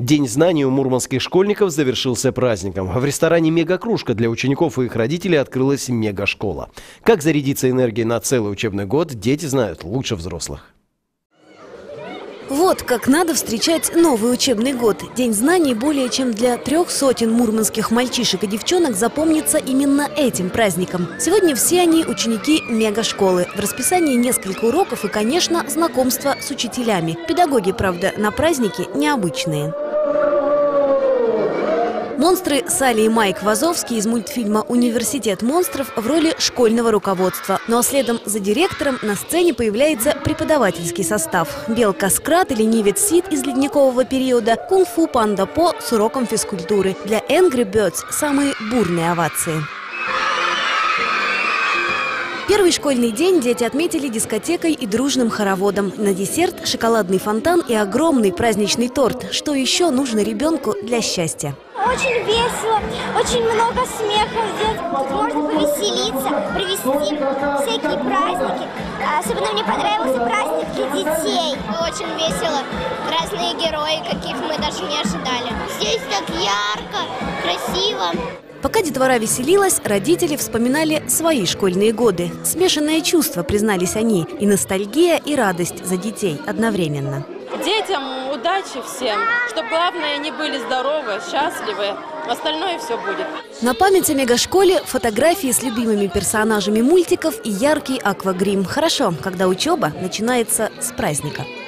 День знаний у мурманских школьников завершился праздником. В ресторане «Мега-кружка» для учеников и их родителей открылась мега-школа. Как зарядиться энергией на целый учебный год, дети знают лучше взрослых. Вот как надо встречать новый учебный год. День знаний более чем для 300 мурманских мальчишек и девчонок запомнится именно этим праздником. Сегодня все они ученики мега-школы. В расписании несколько уроков и, конечно, знакомство с учителями. Педагоги, правда, на празднике необычные. Монстры Салли и Майк Вазовский из мультфильма «Университет монстров» в роли школьного руководства. Ну а следом за директором на сцене появляется преподавательский состав. Белка Скрат и ленивец Сид из ледникового периода, кунг-фу панда По с уроком физкультуры. Для Angry Birds самые бурные овации. Первый школьный день дети отметили дискотекой и дружным хороводом. На десерт – шоколадный фонтан и огромный праздничный торт. Что еще нужно ребенку для счастья? Очень весело, очень много смеха здесь. Тут можно повеселиться, провести всякие праздники. Особенно мне понравился праздник для детей. Очень весело. Разные герои, каких мы даже не ожидали. Здесь так ярко, красиво. Пока детвора веселилась, родители вспоминали свои школьные годы. Смешанное чувство, признались они, и ностальгия, и радость за детей одновременно. Детям удачи всем, чтобы главное они были здоровы, счастливы, остальное все будет. На память о мегашколе фотографии с любимыми персонажами мультиков и яркий аквагрим. Хорошо, когда учеба начинается с праздника.